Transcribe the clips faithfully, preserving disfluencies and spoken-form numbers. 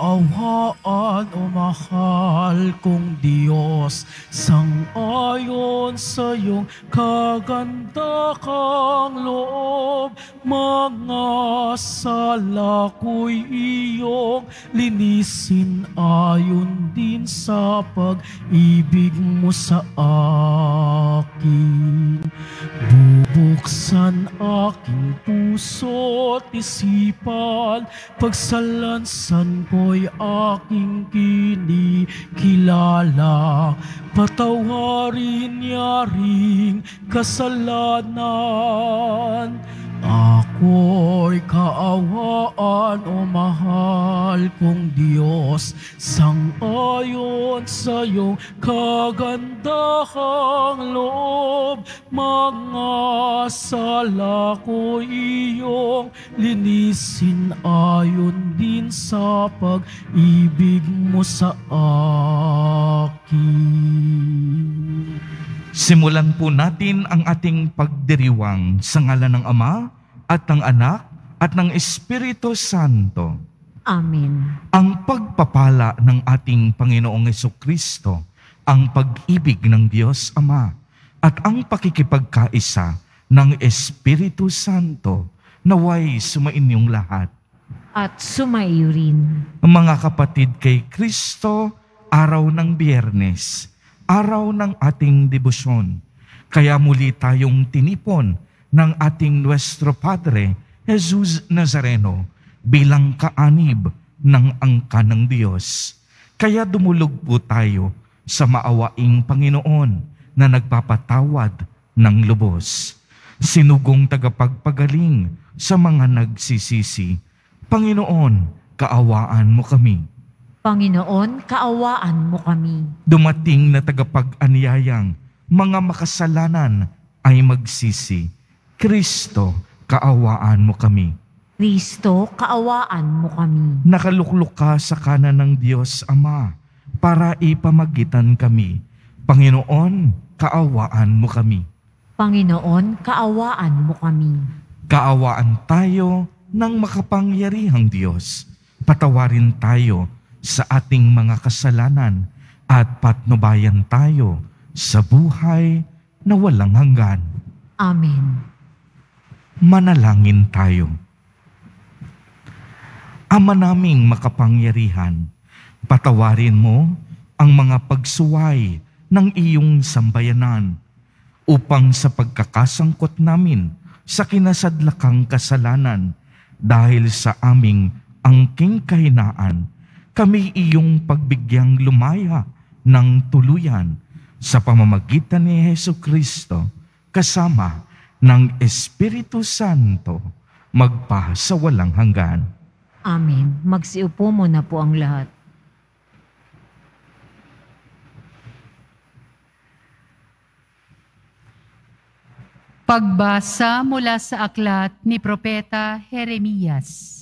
kaawaan o mahal kong Diyos, sang-ayon sa iyong kaganda kang loob, mga sala ko'y iyong linisin ayon din sa pag-ibig mo sa akin. Bubuksan aking puso't isipan, pagsalansan ko'y aking kinikilala. Patawarin niya ring kasalanan. Ako'y kaawaan o mahal kong Diyos, sang-ayon sa iyong kagandahang loob, mga sala ko iyong linisin ayon din sa pag-ibig mo sa akin. Simulan po natin ang ating pagdiriwang sa ngalan ng Ama at ng Anak at ng Espiritu Santo. Amen. Ang pagpapala ng ating Panginoong Hesukristo, ang pag-ibig ng Diyos Ama, at ang pakikipagkaisa ng Espiritu Santo naway sumainyong lahat. At sumaiyo rin. Mga kapatid kay Kristo, araw ng Biyernes, araw ng ating debosyon. Kaya muli tayong tinipon ng ating Nuestro Padre, Jesus Nazareno, bilang kaanib ng angka ng Diyos. Kaya dumulog po tayo sa maawaing Panginoon na nagpapatawad ng lubos. Sinugong tagapagpagaling sa mga nagsisisi. Panginoon, kaawaan mo kami. Panginoon, kaawaan mo kami. Dumating na tagapag-anyayang mga makasalanan ay magsisi. Kristo, kaawaan mo kami. Kristo, kaawaan mo kami. Nakaluklok ka sa kanan ng Diyos Ama para ipamagitan kami. Panginoon, kaawaan mo kami. Panginoon, kaawaan mo kami. Kaawaan tayo ng makapangyarihang Diyos. Patawarin tayo sa ating mga kasalanan at patnubayan tayo sa buhay na walang hanggan. Amen. Manalangin tayo. Ama naming makapangyarihan, patawarin mo ang mga pagsuway ng iyong sambayanan upang sa pagkakasangkot namin sa kinasadlakang kasalanan dahil sa aming angking kahinaan, kami iyong pagbigyang lumaya ng tuluyan sa pamamagitan ni Hesukristo kasama ng Espiritu Santo magpa sa walang hanggan. Amen. Magsiupo muna po ang lahat. Pagbasa mula sa aklat ni Propeta Jeremias.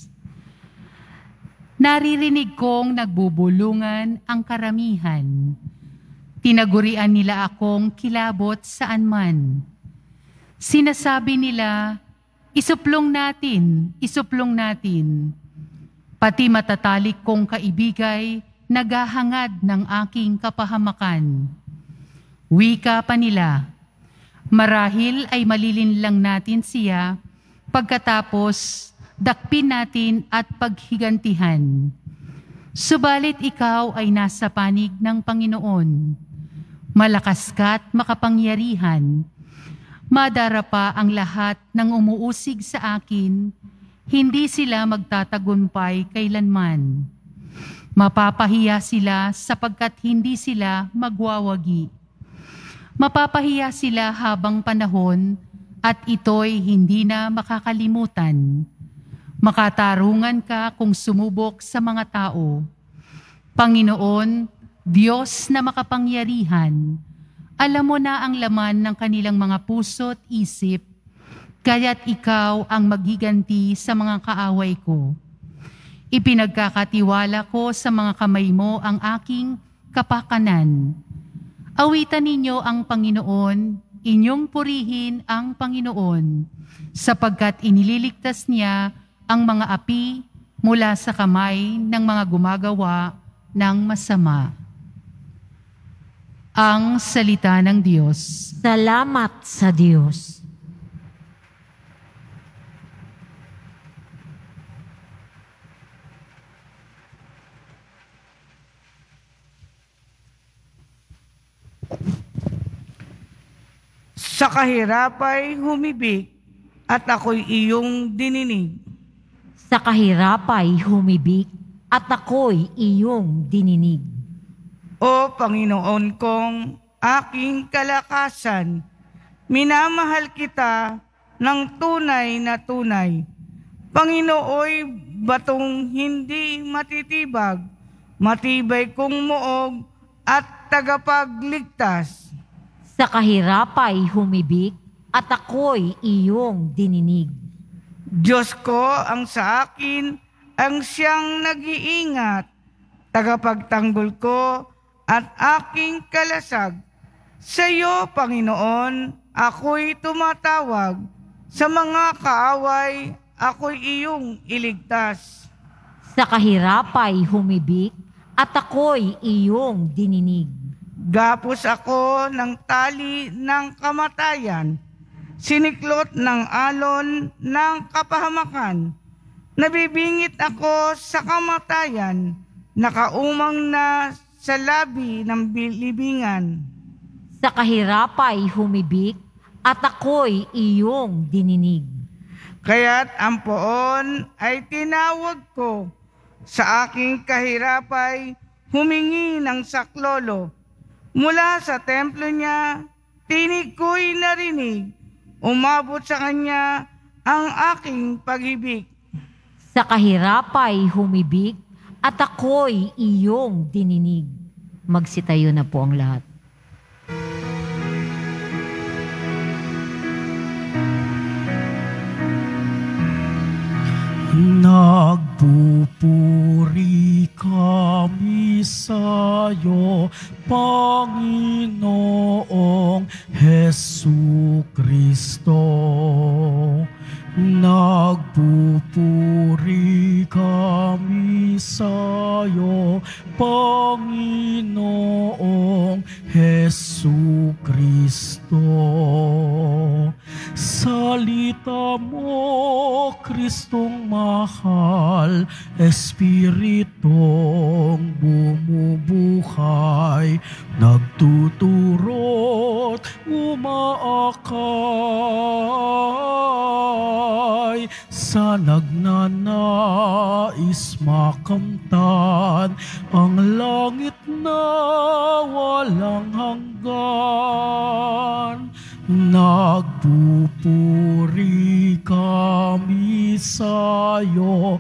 Naririnig kong nagbubulungan ang karamihan. Tinagurian nila akong kilabot saan man. Sinasabi nila, isuplong natin, isuplong natin. Pati matatalik kong kaibigay, naghahangad ng aking kapahamakan. Wika pa nila, marahil ay malilin lang natin siya, pagkatapos dakpin natin at paghigantihan. Subalit ikaw ay nasa panig ng Panginoon. Malakas ka't makapangyarihan. Madarapa ang lahat ng umuusig sa akin, hindi sila magtatagumpay kailanman. Mapapahiya sila sapagkat hindi sila magwawagi. Mapapahiya sila habang panahon at ito'y hindi na makakalimutan. Makatarungan ka kung sumubok sa mga tao. Panginoon, Diyos na makapangyarihan, alam mo na ang laman ng kanilang mga puso't isip, kaya't ikaw ang maghiganti sa mga kaaway ko. Ipinagkakatiwala ko sa mga kamay mo ang aking kapakanan. Awitan ninyo ang Panginoon, inyong purihin ang Panginoon, sapagkat inililigtas niya ang mga api mula sa kamay ng mga gumagawa ng masama. Ang salita ng Diyos. Salamat sa Diyos. Sa kahirap ay humibik at ako'y iyong dininig. Sa kahirap ay humibik at ako'y iyong dininig. O Panginoon kong aking kalakasan, minamahal kita ng tunay na tunay. Panginooy batong hindi matitibag, matibay kong muog at tagapagligtas. Sa kahirap ay humibik at ako'y iyong dininig. Diyos ko ang sa akin ang siyang nag-iingat, tagapagtanggol ko at aking kalasag. Sa iyo, Panginoon, ako'y tumatawag. Sa mga kaaway, ako'y iyong iligtas. Sa kahirap ay humibik at ako'y iyong dininig. Gapos ako ng tali ng kamatayan, siniklot ng alon ng kapahamakan. Nabibingit ako sa kamatayan, nakaumang na sa labi ng libingan. Sa kahirap ay humibik at ako'y iyong dininig. Kaya't ang poon ay tinawag ko, sa aking kahirap ay humingi ng saklolo. Mula sa templo niya, tinig ko'y narinig, umabot sa kanya ang aking pag-ibig. Sa kahirap ay humibik at ako'y iyong dininig. Magsitayo na po ang lahat. Nagpupuri kami sa'yo, Panginoong Hesukristo. Nagpupuri kami sa'yo, Panginoong Hesukristo. Salita mo, Kristong mahal, Espiritong bumubuhay, nagtuturot, umaakay, sa nagnanais makamtan ang langit na walang hanggan. Nagpupuri kami sa'yo,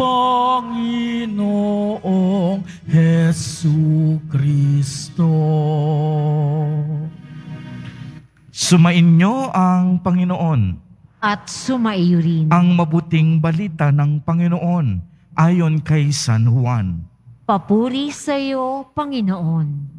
Panginoong Hesukristo. Sumainyo ang Panginoon. At sumaiyo rin Ang mabuting balita ng Panginoon ayon kay San Juan. papuri sa iyo, Panginoon.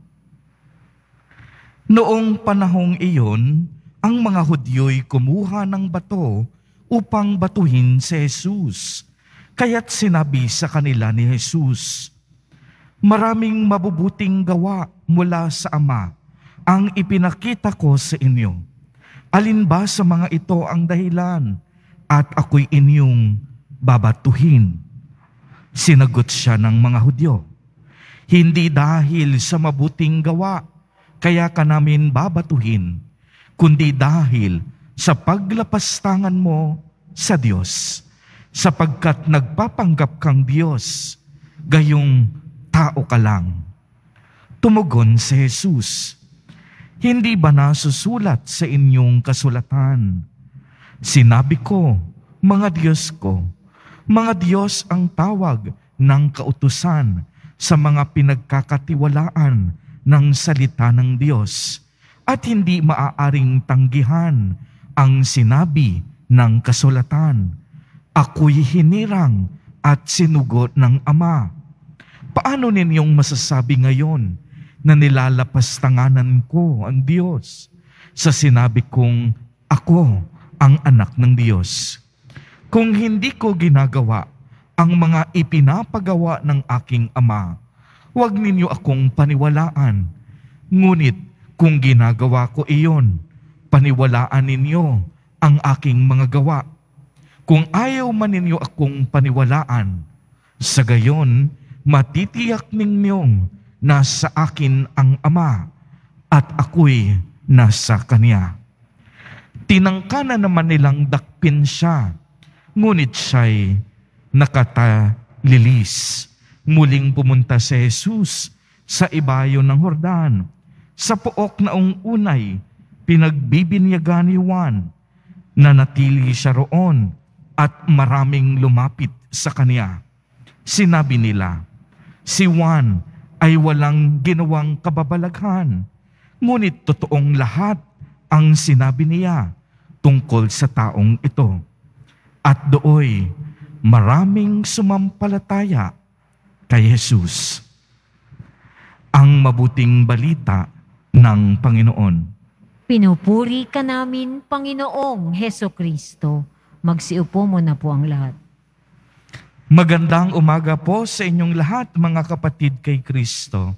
Noong panahong iyon, ang mga Hudyo'y kumuha ng bato upang batuhin si Jesus. Kaya't sinabi sa kanila ni Jesus, "Maraming mabubuting gawa mula sa Ama ang ipinakita ko sa inyo. Alin ba sa mga ito ang dahilan at ako'y inyong babatuhin?" Sinagot siya ng mga Hudyo, "Hindi dahil sa mabuting gawa kaya ka namin babatuhin, kundi dahil sa paglapastangan mo sa Diyos, sapagkat nagpapanggap kang Diyos, gayong tao ka lang." Tumugon si Jesus, "Hindi ba nasusulat sa inyong kasulatan? Sinabi ko, mga Diyos ko, mga Diyos ang tawag ng kautusan sa mga pinagkakatiwalaan ng salita ng Diyos, at hindi maaaring tanggihan ang sinabi ng kasulatan. Ako'y hinirang at sinugot ng Ama. Paano ninyong masasabi ngayon na nilalapastanganan ko ang Diyos sa sinabi kong ako ang anak ng Diyos? Kung hindi ko ginagawa ang mga ipinapagawa ng aking Ama. Huwag ninyo akong paniwalaan. Ngunit kung ginagawa ko iyon, paniwalaan ninyo ang aking mga gawa. Kung ayaw man ninyo akong paniwalaan, sa gayon matitiyak ninyong nasa akin ang Ama at ako'y nasa Kanya. Tinangka na naman nilang dakpin siya, ngunit siya'y nakatalilis. Muling pumunta si Jesus sa ibayo ng Jordan, sa pook na unay pinagbibinyagan ni Juan. Nanatili siya roon at maraming lumapit sa kanya. Sinabi nila, si Juan ay walang ginawang kababalaghan, ngunit totoong lahat ang sinabi niya tungkol sa taong ito. At dooy maraming sumampalataya kay Jesus. Ang mabuting balita ng Panginoon. Pinupuri ka namin, Panginoong Hesukristo. Magsiupo mo na po ang lahat. Magandang umaga po sa inyong lahat, mga kapatid kay Kristo.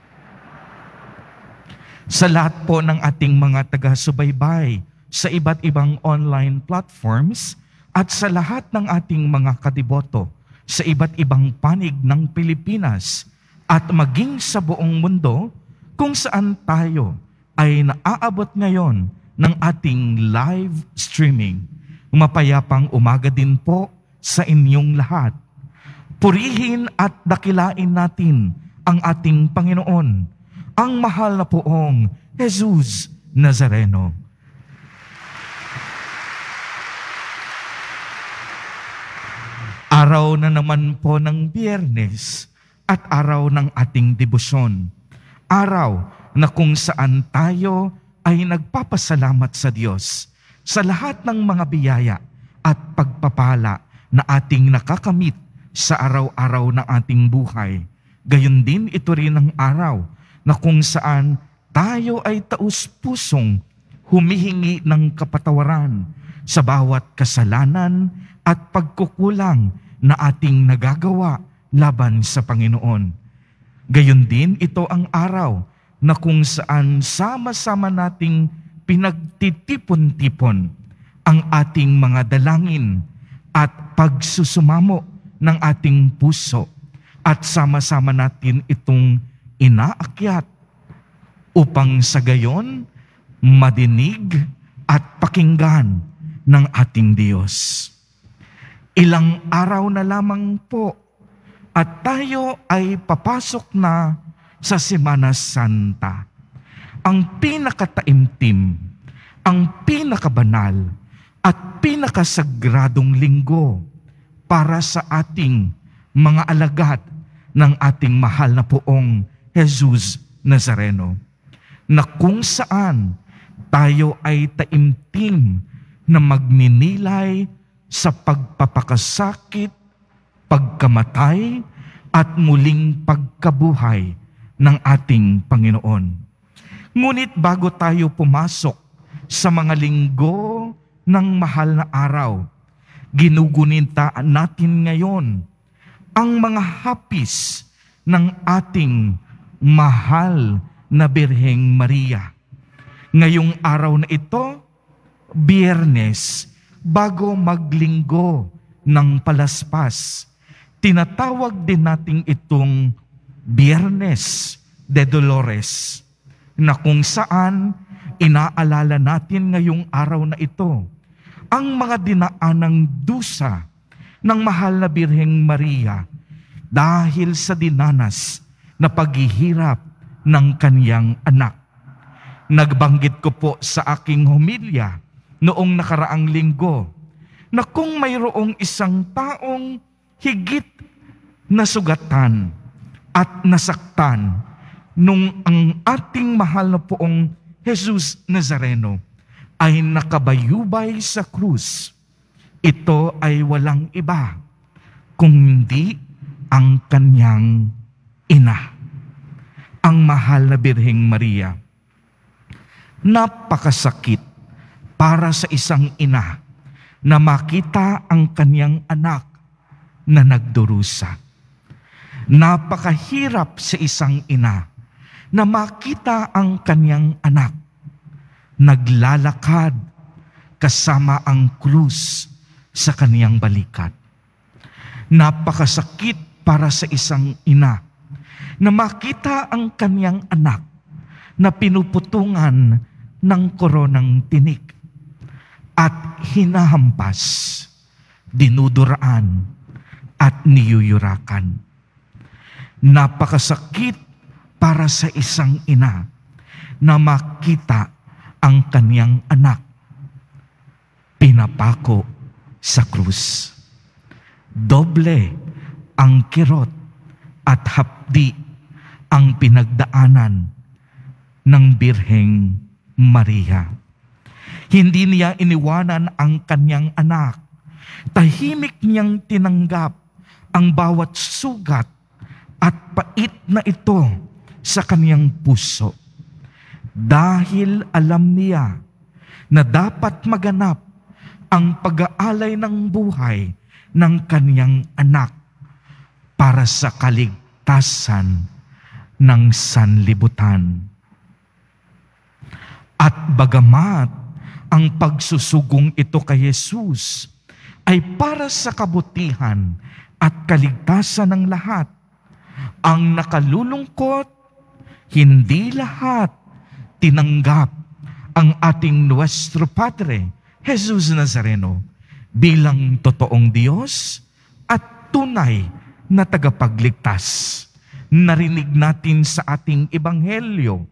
Sa lahat po ng ating mga taga-subaybay sa iba't ibang online platforms at sa lahat ng ating mga kadiboto sa iba't ibang panig ng Pilipinas at maging sa buong mundo kung saan tayo ay naaabot ngayon ng ating live streaming. Mapayapang umaga din po sa inyong lahat. Purihin at dakilain natin ang ating Panginoon, ang mahal na poong Jesus Nazareno. Araw na naman po ng Biyernes at araw ng ating debosyon. Araw na kung saan tayo ay nagpapasalamat sa Diyos sa lahat ng mga biyaya at pagpapala na ating nakakamit sa araw-araw ng ating buhay. Gayon din ito rin ang araw na kung saan tayo ay taus-pusong humihingi ng kapatawaran sa bawat kasalanan at pagkukulang na ating nagagawa laban sa Panginoon. Gayon din ito ang araw na kung saan sama-sama nating pinagtitipon-tipon ang ating mga dalangin at pagsusumamo ng ating puso at sama-sama natin itong inaakyat upang sa gayon madinig at pakinggan ng ating Diyos. Ilang araw na lamang po at tayo ay papasok na sa Semana Santa. Ang pinakataimtim, ang pinakabanal at pinakasagradong linggo para sa ating mga alagad ng ating mahal na poong Jesus Nazareno, na kung saan tayo ay taimtim na magninilay sa pagpapakasakit, pagkamatay, at muling pagkabuhay ng ating Panginoon. Ngunit bago tayo pumasok sa mga linggo ng mahal na araw, ginugunita natin ngayon ang mga hapis ng ating mahal na Birheng Maria. Ngayong araw na ito, Biyernes, bago maglinggo ng palaspas, tinatawag din natin itong Biyernes de Dolores, na kung saan inaalala natin ngayong araw na ito ang mga dinaanang dusa ng mahal na Birheng Maria dahil sa dinanas na paghihirap ng kaniyang anak. Nagbanggit ko po sa aking homilya noong nakaraang linggo na kung mayroong isang taong higit na sugatan at nasaktan nung ang ating mahal na poong Jesus Nazareno ay nakabayubay sa krus, ito ay walang iba kung hindi ang kanyang ina, ang mahal na Birheng Maria. Napakasakit para sa isang ina na makita ang kanyang anak na nagdurusa. Napakahirap sa isang ina na makita ang kanyang anak naglalakad kasama ang krus sa kaniyang balikat. Napakasakit para sa isang ina na makita ang kaniyang anak na pinuputungan ng koronang tinik at hinahampas, dinuduraan at niyuyurakan. Napakasakit para sa isang ina na makita ang kaniyang anak pinapako sa krus. Doble ang kirot at hapdi ang pinagdaanan ng Birheng Maria. Hindi niya iniwanan ang kanyang anak. Tahimik niyang tinanggap ang bawat sugat at pait na ito sa kaniyang puso. Dahil alam niya na dapat maganap ang pag-aalay ng buhay ng kaniyang anak para sa kaligtasan ng sanlibutan. At bagamat ang pagsusugong ito kay Jesus ay para sa kabutihan at kaligtasan ng lahat, ang nakalulungkot, hindi lahat tinanggap ang ating Nuestro Padre, Jesus Nazareno, bilang totoong Diyos at tunay na tagapagligtas. Narinig natin sa ating Ebanghelyo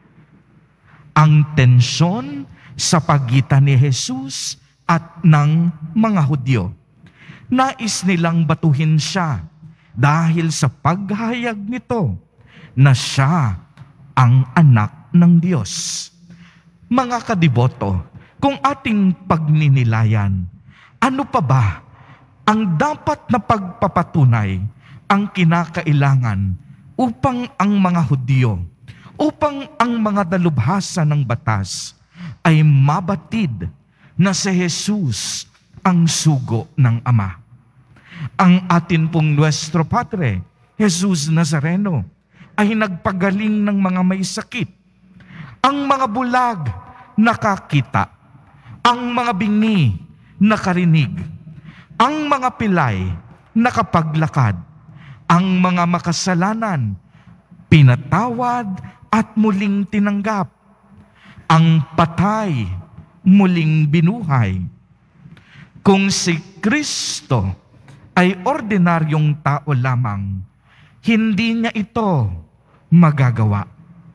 ang tensyon sa pagitan ni Jesus at ng mga Hudyo. Nais nilang batuhin siya dahil sa paghayag nito na siya ang anak ng Diyos. Mga kadiboto, kung ating pagninilayan, ano pa ba ang dapat na pagpapatunay ang kinakailangan upang ang mga Hudyo, upang ang mga dalubhasa ng batas ay mabatid na si Jesus ang sugo ng Ama? Ang atin pong Nuestro Padre, Jesus Nazareno, ay nagpagaling ng mga may sakit. Ang mga bulag nakakita, ang mga bingi nakarinig, ang mga pilay nakapaglakad, ang mga makasalanan pinatawad at muling tinanggap, ang patay muling binuhay. Kung si Kristo ay ordinaryong tao lamang, hindi niya ito magagawa.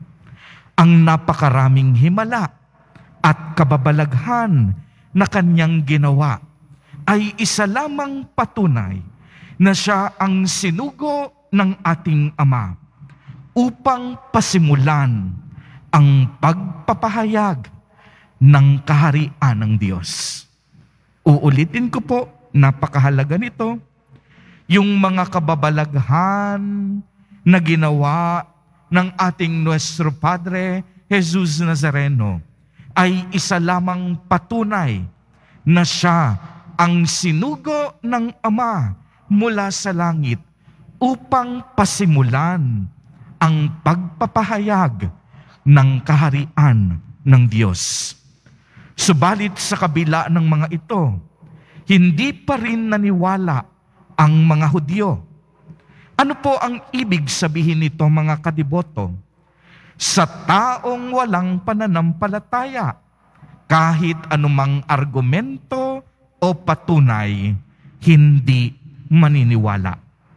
Ang napakaraming himala at kababalaghan na kanyang ginawa ay isa lamang patunay na siya ang sinugo ng ating Ama upang pasimulan ang pagpapahayag ng kaharian ng Diyos. Uulitin ko po, napakahalaga nito, yung mga kababalaghan na ginawa ng ating Nuestro Padre Jesus Nazareno ay isa lamang patunay na siya ang sinugo ng Ama mula sa langit upang pasimulan ang pagpapahayag ng kaharian ng Diyos. Subalit sa kabila ng mga ito, hindi pa rin naniwala ang mga Hudyo. Ano po ang ibig sabihin nito, mga kadiboto? Sa taong walang pananampalataya, kahit anumang argumento o patunay, hindi maniniwala.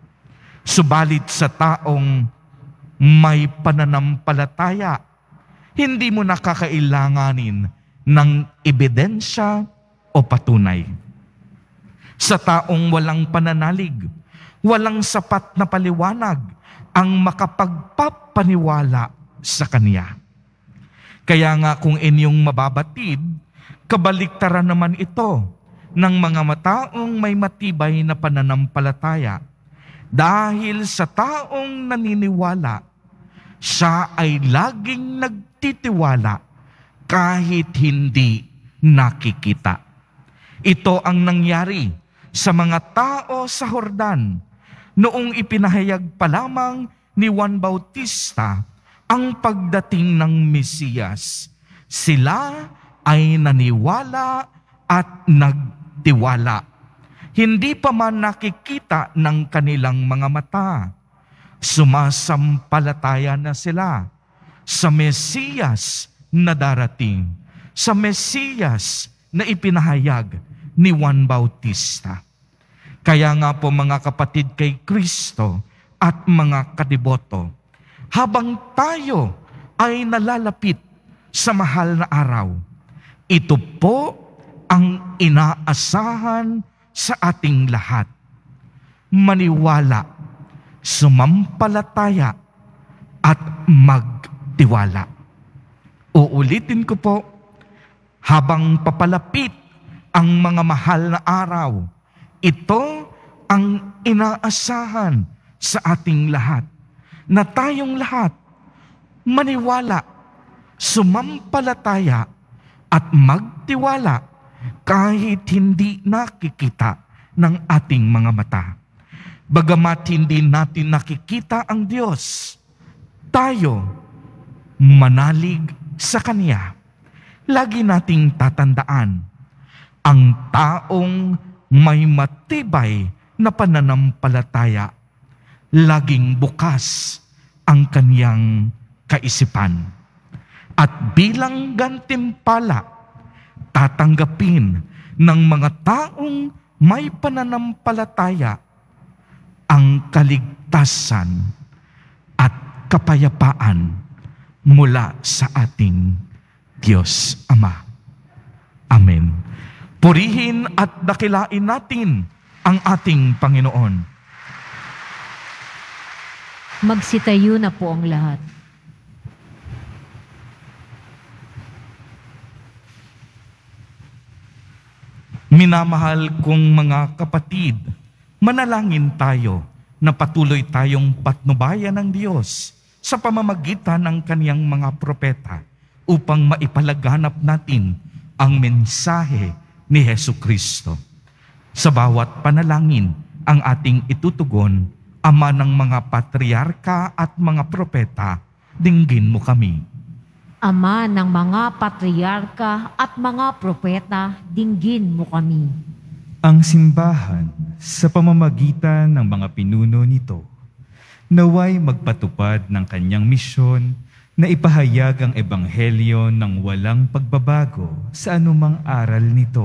Subalit sa taong may pananampalataya, hindi mo nakakailanganin ng ebidensya o patunay. Sa taong walang pananalig, walang sapat na paliwanag ang makapagpapaniwala sa Kanya. Kaya nga kung inyong mababatid, kabaliktaran naman ito ng mga mataong may matibay na pananampalataya. Dahil sa taong naniniwala, siya ay laging nagtitiwala kahit hindi nakikita. Ito ang nangyari sa mga tao sa Jordan noong ipinahayag pa lamang ni Juan Bautista ang pagdating ng Mesiyas. Sila ay naniwala at nagtiwala. Hindi pa man nakikita ng kanilang mga mata. Sumasampalataya na sila sa Mesiyas na darating, sa Mesiyas na ipinahayag ni Juan Bautista. Kaya nga po mga kapatid kay Kristo at mga kadiboto, habang tayo ay nalalapit sa mahal na araw, ito po ang inaasahan sa ating lahat. Maniwala, sumampalataya, at magtiwala. Uulitin ko po, habang papalapit ang mga mahal na araw, ito ang inaasahan sa ating lahat, na tayong lahat maniwala, sumampalataya, at magtiwala kahit hindi nakikita ng ating mga mata. Bagamat hindi natin nakikita ang Diyos, tayo manalig sa Kanya. Lagi nating tatandaan, ang taong may matibay na pananampalataya, laging bukas ang kaniyang kaisipan. At bilang gantimpala, tatanggapin ng mga taong may pananampalataya ang kaligtasan at kapayapaan mula sa ating Diyos Ama. Amen. Purihin at dakilain natin ang ating Panginoon. Magsitayo na po ang lahat. Minamahal kong mga kapatid, manalangin tayo na patuloy tayong patnubayan ng Diyos sa pamamagitan ng Kaniyang mga propeta upang maipalaganap natin ang mensahe ni Hesukristo. Sa bawat panalangin ang ating itutugon, Ama ng mga patriarka at mga propeta, dinggin mo kami. Ama ng mga patriarka at mga propeta, dinggin mo kami. Ang simbahan sa pamamagitan ng mga pinuno nito, naway magpatupad ng kanyang misyon na ipahayag ang ebanghelyo ng walang pagbabago sa anumang aral nito.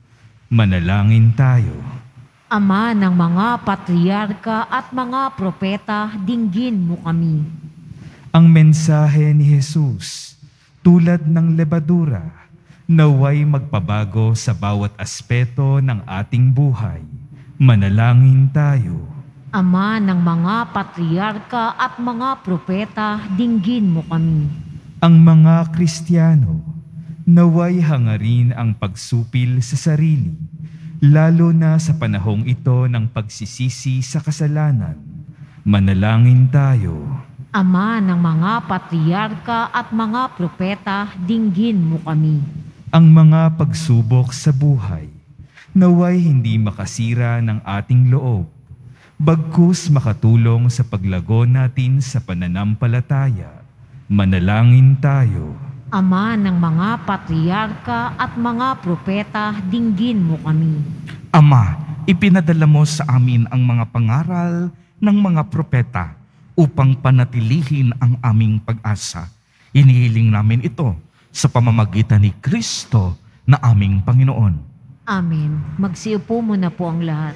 Manalangin tayo. Ama ng mga patriarka at mga propeta, dinggin mo kami. Ang mensahe ni Jesus, tulad ng lebadura, naway magpabago sa bawat aspeto ng ating buhay. Manalangin tayo. Ama ng mga patriarka at mga propeta, dinggin mo kami. Ang mga Kristiyano, naway hangarin ang pagsupil sa sarili, lalo na sa panahong ito ng pagsisisi sa kasalanan. Manalangin tayo. Ama ng mga patriarka at mga propeta, dinggin mo kami. Ang mga pagsubok sa buhay, naway hindi makasira ng ating loob, bagkus makatulong sa paglago natin sa pananampalataya. Manalangin tayo. Ama ng mga patriarka at mga propeta, dinggin mo kami. Ama, ipinadala mo sa amin ang mga pangaral ng mga propeta upang panatilihin ang aming pag-asa. Inihiling namin ito sa pamamagitan ni Kristo na aming Panginoon. Amen. Magsiupo muna po ang lahat.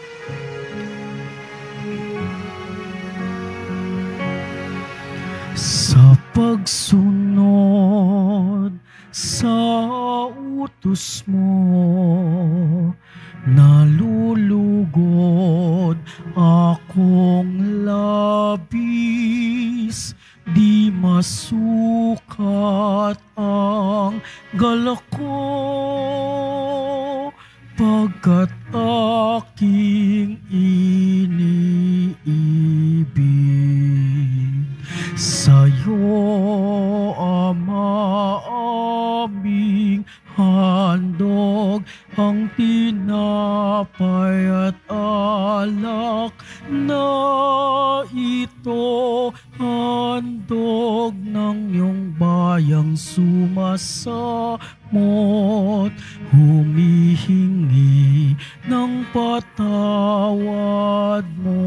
Sa pagsunod sa utos mo, nalulugod akong labis, di masukat ang galak ko, pagkat aking iniibig. Sa'yo, Ama, aming handog ang tinapay at alak na ito, handog ng iyong bayang sumasamot, humihingi ng patawad mo.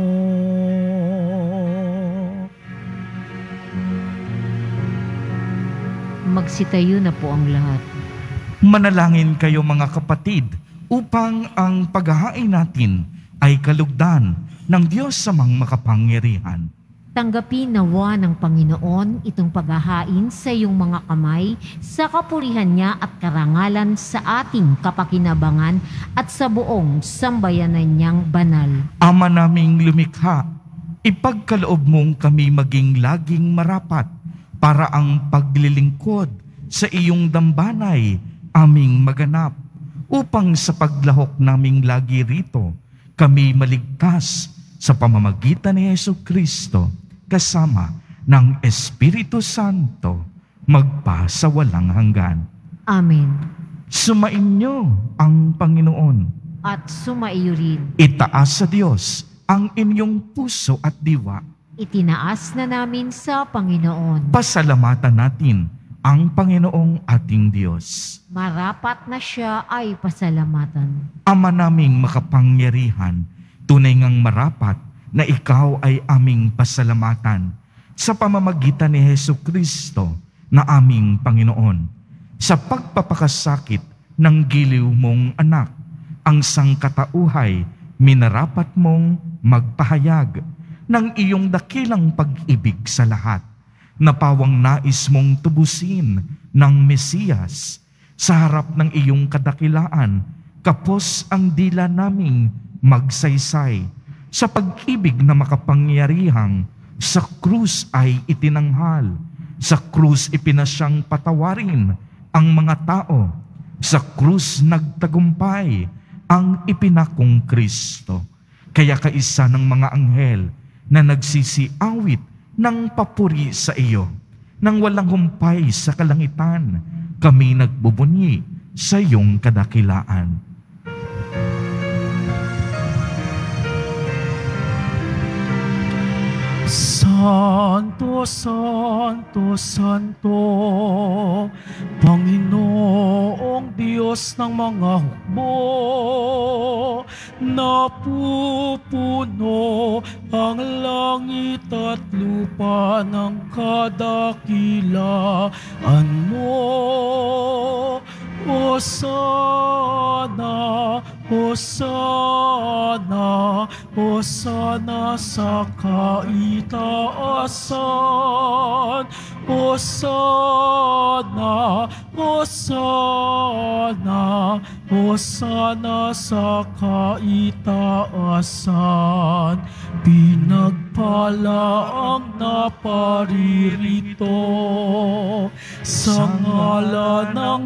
Magsitayo na po ang lahat. Manalangin kayo mga kapatid upang ang paghahain natin ay kalugdan ng Diyos samang makapangyarihan. Tanggapin nawa ng Panginoon itong paghahain sa iyong mga kamay sa kapurihan niya at karangalan sa ating kapakinabangan at sa buong sambayanan niyang banal. Ama naming lumikha, ipagkaloob mong kami maging laging marapat para ang paglilingkod sa iyong dambanay aming maganap, upang sa paglahok naming lagi rito, kami maligtas sa pamamagitan ni Jesucristo kasama ng Espiritu Santo magpa sa walang hanggan. Amen. Sumainyo ang Panginoon. At sumaiyo rin. Itaas sa Diyos ang inyong puso at diwa. Itinaas na namin sa Panginoon. Pasalamatan natin ang Panginoong ating Diyos. Marapat na siya ay pasalamatan. Ama naming makapangyarihan, tunay ngang marapat na ikaw ay aming pasalamatan sa pamamagitan ni Jesucristo na aming Panginoon. Sa pagpapakasakit ng giliw mong anak, ang sangkatauhay minarapat mong magpahayag ng iyong dakilang pag-ibig sa lahat, na pawang nais mong tubusin ng Mesiyas. Sa harap ng iyong kadakilaan, kapos ang dila naming magsaysay. Sa pag-ibig na makapangyarihang sa krus ay itinanghal. Sa krus ipinasyang patawarin ang mga tao. Sa krus nagtagumpay ang ipinakong Kristo. Kaya kaisa ng mga anghel na nagsisiawit ng papuri sa iyo, nang walang humpay sa kalangitan, kami nagbubunyi sa iyong kadakilaan. Santo, Santo, Santo, Panginoong Diyos ng mga hukbo, napupuno ang langit at lupa ng kadakilaan mo. Hosana, Hosana, Hosana sa kaitaasan. Hosana, Hosana, Hosana sa kaitaasan. Pinagpala ang naparirito sa ngalan ng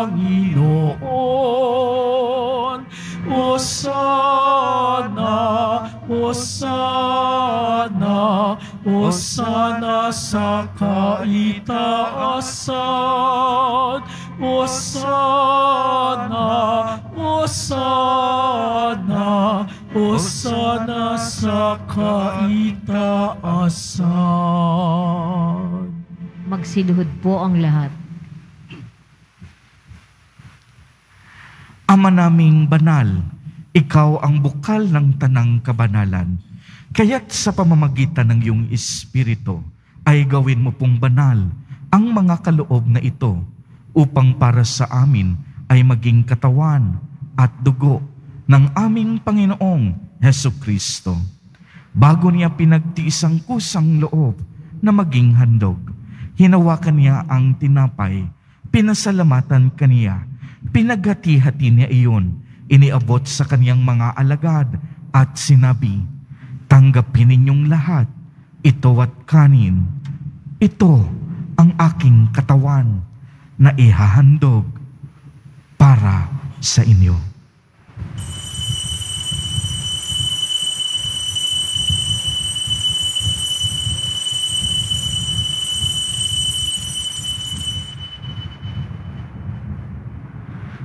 Panginoon. Hosana, Hosana, Hosana sa kaitaasan. Hosana, Hosana, Hosana sa kaitaasan. Magsiluhod po ang lahat. Ama naming banal, ikaw ang bukal ng tanang kabanalan. Kaya't sa pamamagitan ng iyong Espiritu ay gawin mo pong banal ang mga kaloob na ito, upang para sa amin ay maging katawan at dugo ng aming Panginoong Hesukristo. Bago niya pinagtiis ang kusang loob na maging handog, hinawakan niya ang tinapay, pinasalamatan kaniya, pinaghati-hati niya iyon, iniabot sa kaniyang mga alagad at sinabi, "Tanggapin ninyong lahat, ito at kanin. Ito ang aking katawan na ihahandog para sa inyo."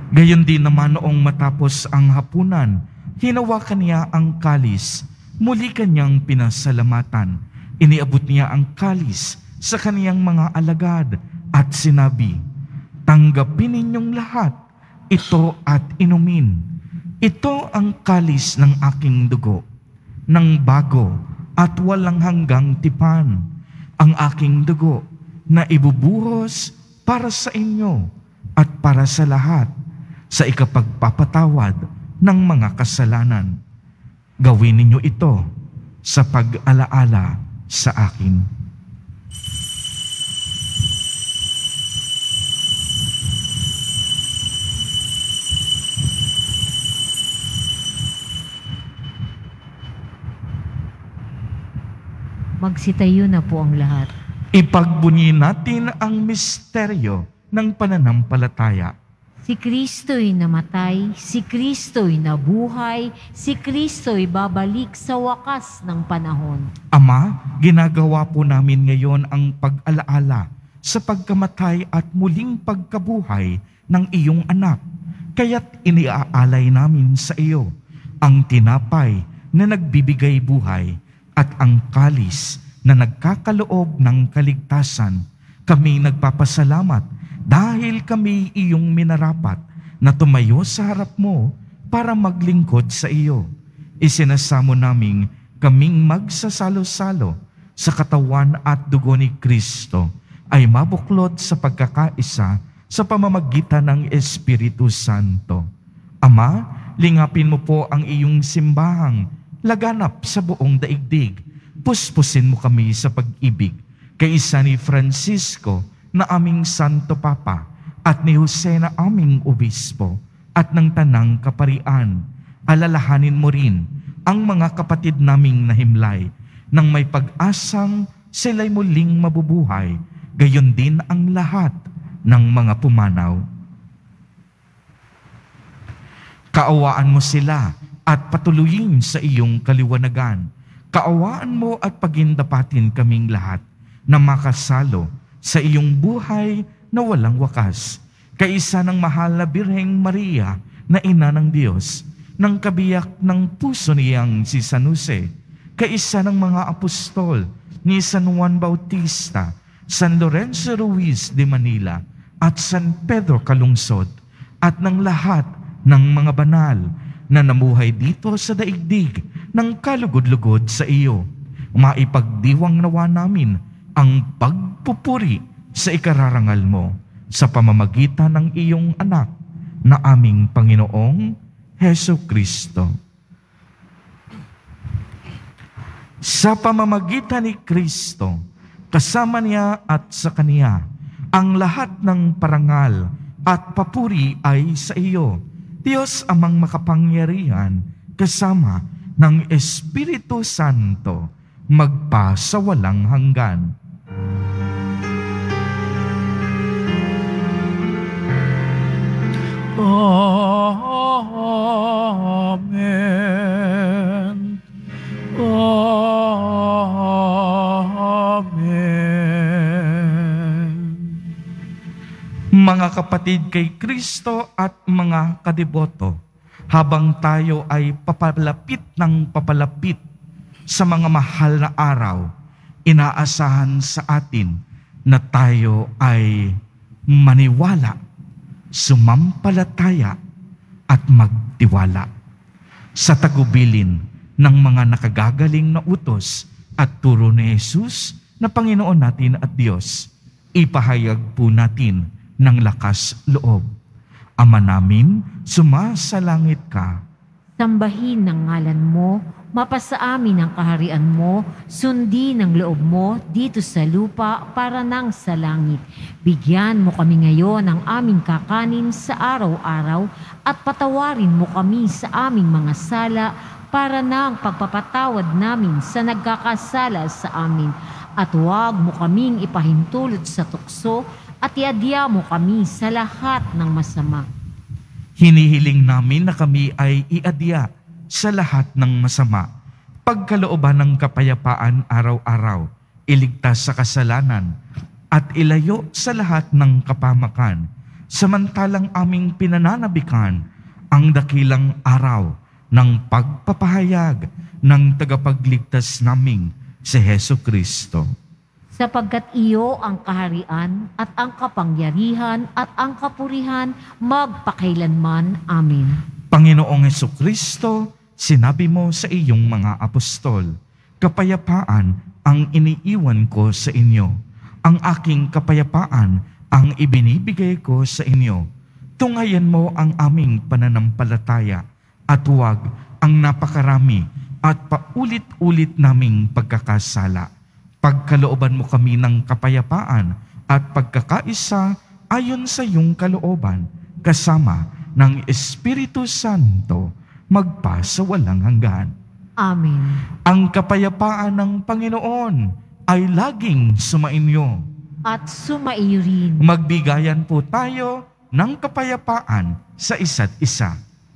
Gayon din naman noong matapos ang hapunan, hinawakan niya ang kalis, muli kanyang pinasalamatan. Iniabot niya ang kalis sa kaniyang mga alagad at sinabi, "Tanggapin ninyong lahat ito at inumin. Ito ang kalis ng aking dugo, ng bago at walang hanggang tipan, ang aking dugo na ibubuhos para sa inyo at para sa lahat sa ikapagpapatawad ng mga kasalanan. Gawin ninyo ito sa pag-alaala sa akin." Magsitayo na po ang lahat. Ipagbunyi natin ang misteryo ng pananampalataya. Si Kristo'y namatay, si Kristo'y nabuhay, si Kristo'y babalik sa wakas ng panahon. Ama, ginagawa po namin ngayon ang pag-alaala sa pagkamatay at muling pagkabuhay ng iyong anak. Kaya't iniaalay namin sa iyo ang tinapay na nagbibigay buhay at ang kalis na nagkakaloob ng kaligtasan. Kami nagpapasalamat dahil kami iyong minarapat na tumayo sa harap mo para maglingkod sa iyo. Isinasamo naming kaming magsasalo-salo sa katawan at dugo ni Kristo ay mabuklod sa pagkakaisa sa pamamagitan ng Espiritu Santo. Ama, lingapin mo po ang iyong simbahang laganap sa buong daigdig. Puspusin mo kami sa pag-ibig kay isa ni Francisco na aming Santo Papa at ni Jose na aming Obispo at ng Tanang Kaparian. Alalahanin mo rin ang mga kapatid naming nahimlay nang may pag-asang sila'y muling mabubuhay, gayon din ang lahat ng mga pumanaw. Kaawaan mo sila at patuloyin sa iyong kaliwanagan. Kaawaan mo at pagindapatin kaming lahat na makasalo sa iyong buhay na walang wakas. Kaisa ng mahal na Birheng Maria na ina ng Diyos, ng kabiyak ng puso niyang si San Jose, kaisa ng mga apostol ni San Juan Bautista, San Lorenzo Ruiz de Manila, at San Pedro Calungsod, at ng lahat ng mga banal na namuhay dito sa daigdig ng kalugod-lugod sa iyo. Maipagdiwang nawa namin ang pagpupuri sa ikararangal mo sa pamamagitan ng iyong anak na aming Panginoong Hesu Kristo. Sa pamamagitan ni Kristo, kasama niya at sa Kaniya, ang lahat ng parangal at papuri ay sa iyo, Diyos amang makapangyarihan, kasama ng Espiritu Santo, magpa sa walang hanggan. Amen. Amen. Mga kapatid kay Kristo at mga kadeboto, habang tayo ay papalapit ng papalapit sa mga mahal na araw, inaasahan sa atin na tayo ay maniwala, sumampalataya at magtiwala sa tagubilin ng mga nakagagaling na utos at turo ni Jesus na Panginoon natin at Diyos. Ipahayag po natin ng lakas loob. Ama namin, sumasalangit ka. Sambahin ang ngalan mo, mapasa amin ang kaharian mo, sundin ang loob mo dito sa lupa para nang sa langit. Bigyan mo kami ngayon ng aming kakanin sa araw-araw at patawarin mo kami sa aming mga sala para nang pagpapatawad namin sa nagkakasala sa amin. At huwag mo kaming ipahintulot sa tukso at iadya mo kami sa lahat ng masama. Hinihiling namin na kami ay iadya sa lahat ng masama, pagkalooban ng kapayapaan araw-araw, iligtas sa kasalanan, at ilayo sa lahat ng kapamakan, samantalang aming pinananabikan ang dakilang araw ng pagpapahayag ng tagapagligtas naming si Hesu Kristo. Sapagkat iyo ang kaharian at ang kapangyarihan at ang kapurihan magpakailanman. Amen. Panginoong Hesu Kristo, sinabi mo sa iyong mga apostol, kapayapaan ang iniiwan ko sa inyo. Ang aking kapayapaan ang ibinibigay ko sa inyo. Tunghayan mo ang aming pananampalataya at huwag ang napakarami at paulit-ulit naming pagkakasala. Pagkalooban mo kami ng kapayapaan at pagkakaisa ayon sa iyong kalooban, kasama ng Espiritu Santo, magpa sa walang hanggan. Amen. Ang kapayapaan ng Panginoon ay laging sumainyo. At sumaiyo rin. Magbigayan po tayo ng kapayapaan sa isa't isa.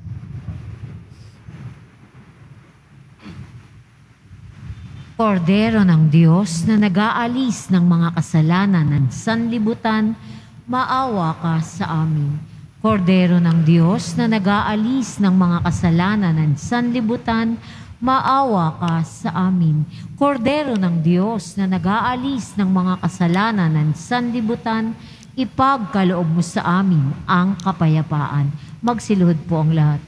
Kordero ng Diyos na nag-aalis ng mga kasalanan ng sanlibutan, maawa ka sa amin. Kordero ng Diyos na nag-aalis ng mga kasalanan ng sanlibutan, maawa ka sa amin. Kordero ng Diyos na nag-aalis ng mga kasalanan ng sanlibutan, ipagkaloob mo sa amin ang kapayapaan. Magsiluhod po ang lahat.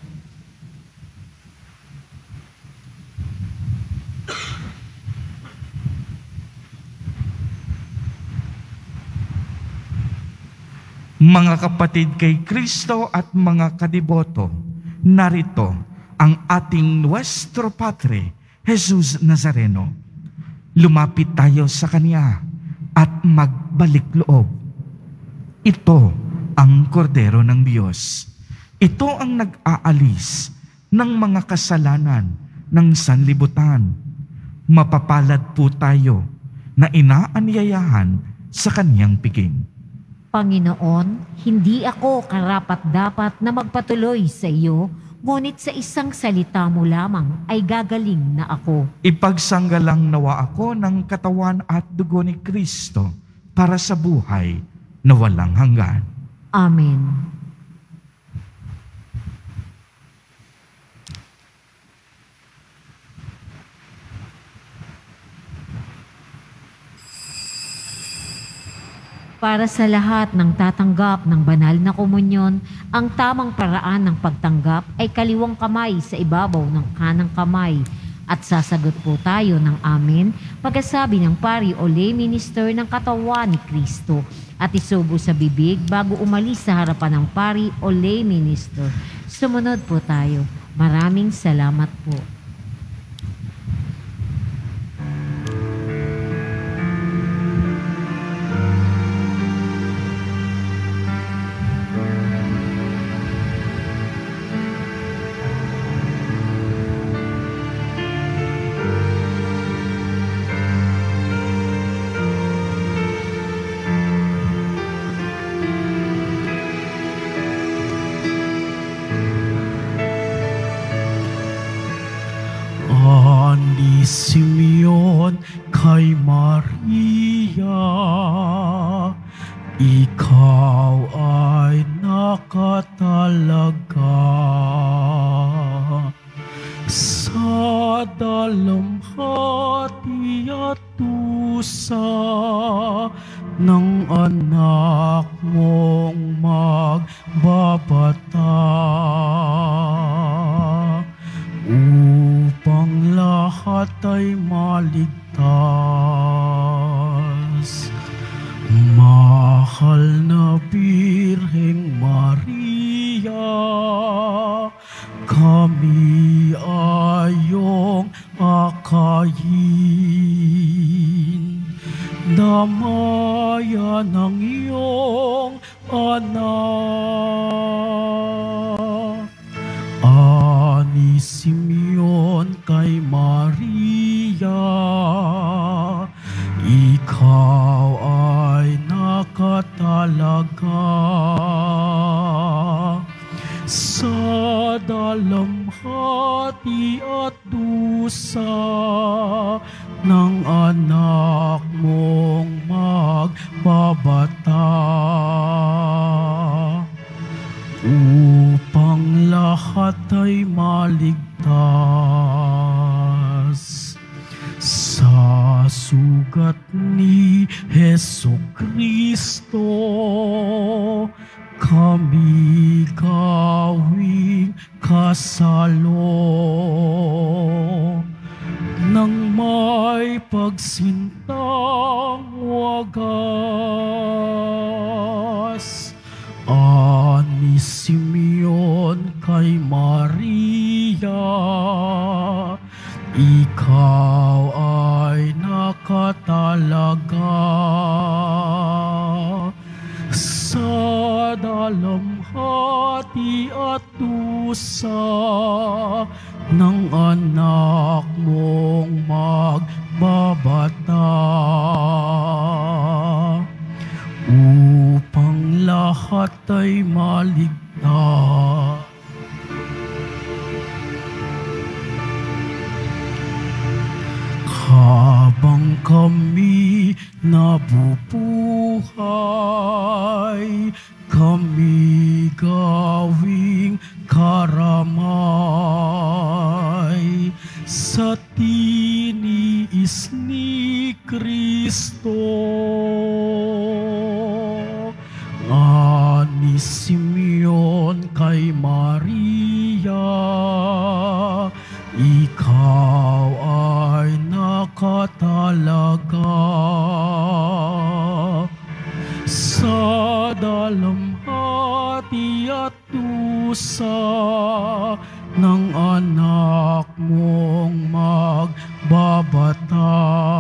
Mga kapatid kay Kristo at mga kadiboto, narito ang ating Nuestro Padre, Jesus Nazareno. Lumapit tayo sa Kanya at magbalik loob. Ito ang kordero ng Diyos. Ito ang nag-aalis ng mga kasalanan ng sanlibutan. Mapapalad po tayo na inaanyayahan sa Kanyang piging. Panginoon, hindi ako karapat-dapat na magpatuloy sa iyo, ngunit sa isang salita mo lamang ay gagaling na ako. Ipagsanggalang nawa ako ng katawan at dugo ni Kristo para sa buhay na walang hanggan. Amen. Para sa lahat ng tatanggap ng banal na komunyon, ang tamang paraan ng pagtanggap ay kaliwang kamay sa ibabaw ng kanang kamay. At sasagot po tayo ng amen pagkasabi ng pari o lay minister ng katawan ni Kristo at isubo sa bibig bago umalis sa harapan ng pari o lay minister. Sumunod po tayo. Maraming salamat po. Ni Simeon kay Maria, ikaw ay nakatalaga sa dalamhati at tusa ng anak mong magbabata. Upang lahat ay maligtas. Mahal na Birheng Maria, kami ay iyong akayin. Damayan ng iyong anak. Ani Simeon kay Maria, ikaw ay nakatalaga sa dalamhati at dusa ng anak mong magbabata. upang lahat ay maligtas. Sa sugat ni Hesukristo, kami gawing kasalo nang may pagsintang wagas. Ani Simeon kay Maria, ikaw ay nakatalaga sa dalamhati at dusa ng anak mong magbabata, upang lahat ay maligtas. Habang kami nabubuhay, kami gawing karamay sa tiniis ni Kristo. Ani Simeon kay Maria, ikaw ay nakatalaga sa dalamhati at dusa ng anak mong magbabata,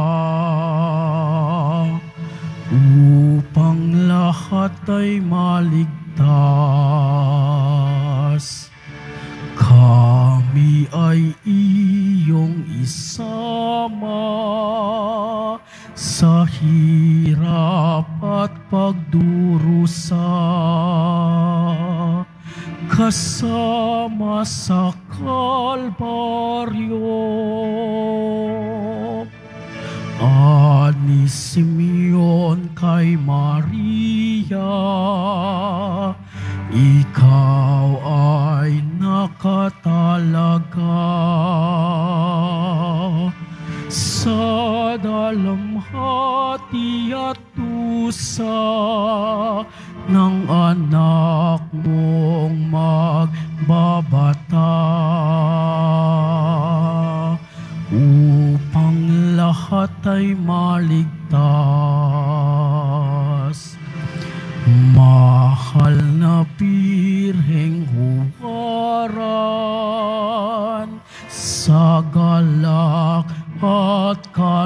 upang lahat ay maligtas. Kami ay iyong isama sa hirap at pagdurusa, kasama sa Kalbaryo. Ani Simeon kay Maria, ikaw ay nakatalaga sa dalamhati at dusa ng anak mong magbabata, upang lahat ay maligtas. Mahal na Birheng huwaran sa galak at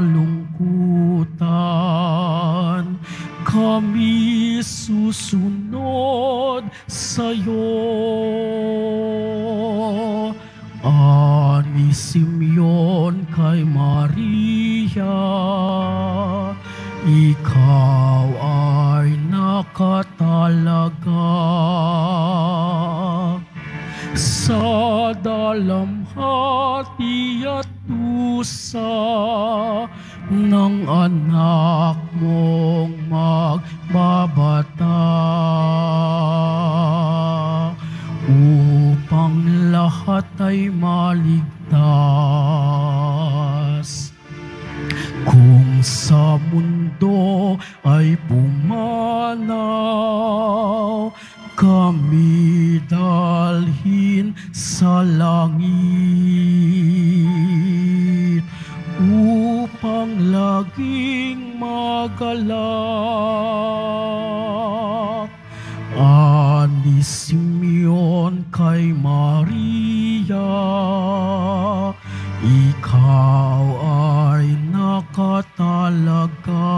kalungkutan, kami susunod sa'yo. Ani Simeon kay Maria, ikaw ay nakatalaga sa dalamhati at dusa ng anak mong magbabata, upang lahat ay maligtas. Kung sa mundo ay pumanaw, kami dalhin sa langit, upang laging magalak. Ani Simeon kay Maria, ikaw ay nakatalaga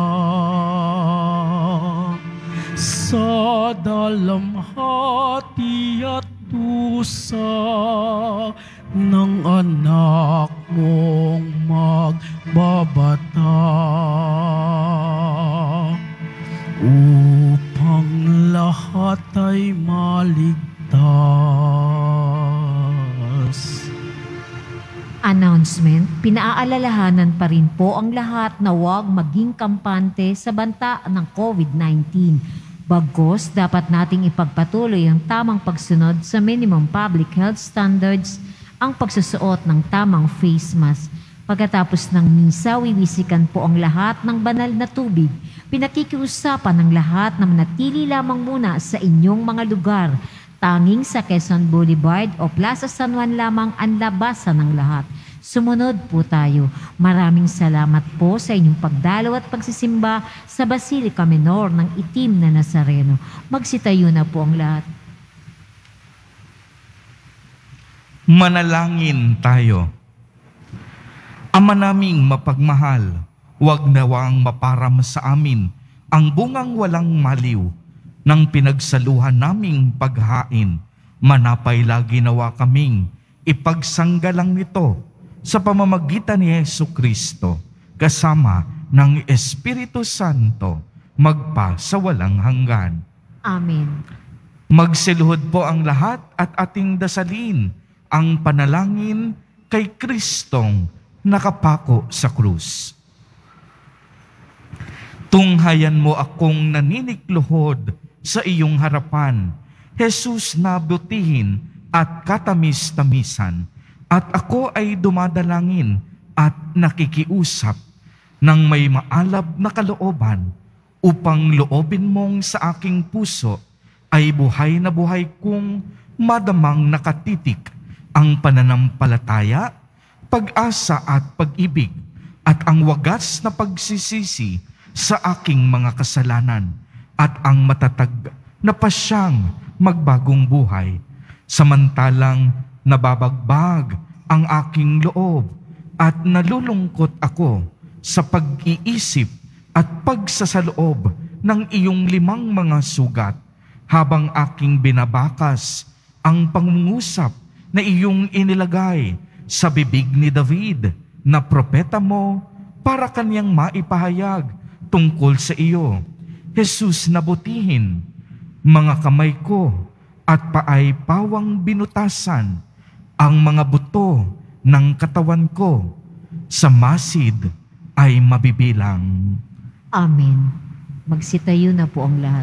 sa dalamhati at dusa ng anak mong magbabata, upang lahat ay maligtas. Announcement, pinaaalalahanan pa rin po ang lahat na huwag maging kampante sa banta ng COVID nineteen. Bagkus, dapat nating ipagpatuloy ang tamang pagsunod sa minimum public health standards, ang pagsusuot ng tamang face mask. Pagkatapos ng misa, wiwisikan po ang lahat ng banal na tubig. Pinakikiusapan ng lahat na manatili lamang muna sa inyong mga lugar. Tanging sa Quezon Boulevard o Plaza San Juan lamang ang labasan ng lahat. Sumunod po tayo. Maraming salamat po sa inyong pagdalaw at pagsisimba sa Basilica Menor ng Itim na Nazareno. Magsitayo na po ang lahat. Manalangin tayo. Ama naming mapagmahal, huwag nawang maparam sa amin ang bungang walang maliw ng pinagsaluhan naming paghain. Manapay lagi nawa kaming ipagsanggalang nito sa pamamagitan ni Yesu Kristo, kasama ng Espiritu Santo, magpa sa walang hanggan. Amen. Magsiluhod po ang lahat at ating dasalin ang panalangin kay Kristong nakapako sa krus. Tunghayan mo akong naninikluhod sa iyong harapan, Jesus na butihin at katamis-tamisan, at ako ay dumadalangin at nakikiusap ng may maalab na kalooban upang loobin mong sa aking puso ay buhay na buhay kong madamang nakatitik ang pananampalataya, pag-asa at pag-ibig at ang wagas na pagsisisi sa aking mga kasalanan at ang matatag na pasyang magbagong buhay. Samantalang nababagbag ang aking loob at nalulungkot ako sa pag-iisip at pagsasaloob ng iyong limang mga sugat habang aking binabakas ang pangungusap na iyong inilagay sa bibig ni David na propeta mo para kanyang maipahayag tungkol sa iyo. Jesus na butihin, mga kamay ko at paay pawang binutasan ang mga buto ng katawan ko, sa masid ay mabibilang. Amen. Magsitayo na po ang lahat.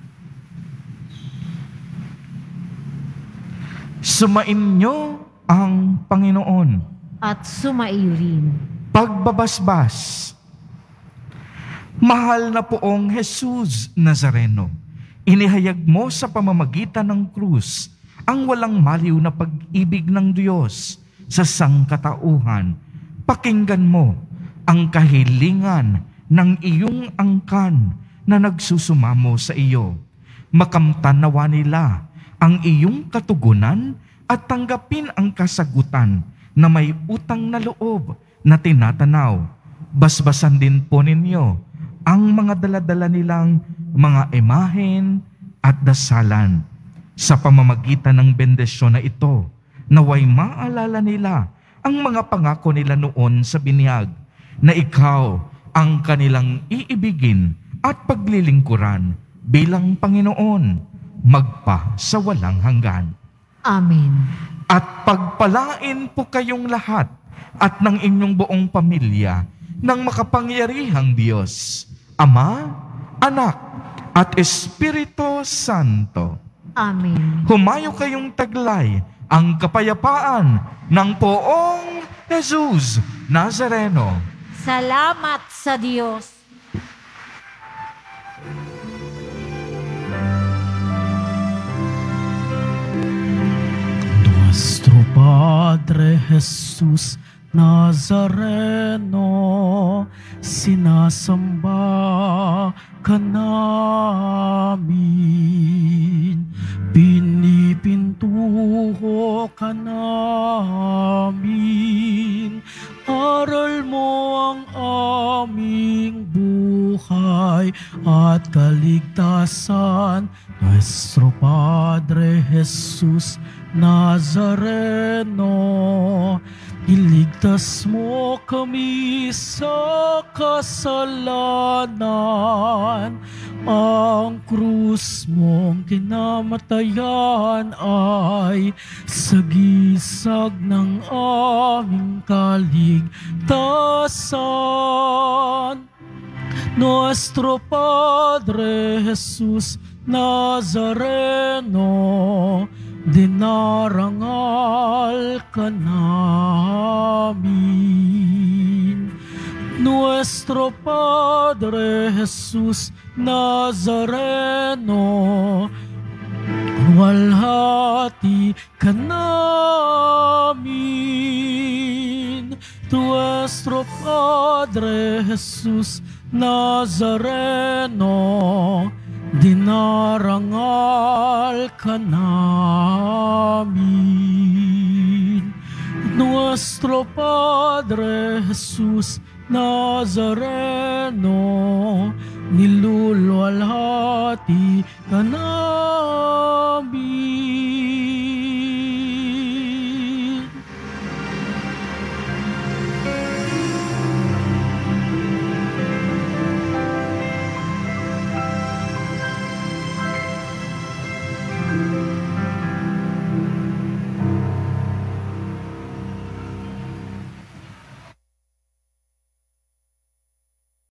Sumain niyo ang Panginoon. At sumaiyo rin. Pagbabasbas. Mahal na poong Jesus Nazareno, inihayag mo sa pamamagitan ng krus ang walang maliw na pag-ibig ng Diyos sa sangkatauhan. Pakinggan mo ang kahilingan ng iyong angkan na nagsusumamo sa iyo. Makamtan nawa nila ang iyong katugunan at tanggapin ang kasagutan na may utang na loob na tinatanaw. Basbasan din po ninyo ang mga daladala nilang mga imahen at dasalan. Sa pamamagitan ng bendisyon na ito, naway maalala nila ang mga pangako nila noon sa binyag, na ikaw ang kanilang iibigin at paglilingkuran bilang Panginoon, magpa sa walang hanggan. Amen. At pagpalain po kayong lahat at ng inyong buong pamilya ng makapangyarihang Diyos, Ama, Anak, at Espiritu Santo. Amen. Humayo kayong taglay ang kapayapaan ng poong Jesus Nazareno. Salamat sa Diyos. Nuestro Padre Jesus Nazareno, sinasamba ka namin, pinipintuho ka namin, aral mo ang aming buhay at kaligtasan. Nuestro Padre Jesus Nazareno, iligtas mo kami sa kasalanan. Ang krus mong kinamatayan ay sagisag ng aming kaligtasan. Nuestro Padre Jesus Nazareno, dinarangal ka namin. Nuestro Padre Jesus Nazareno, walhati ka namin. Nuestro Padre Jesus Nazareno, dinarangal ka namin. Nuestro Padre Jesus Nazareno, niluluwalhati ka namin.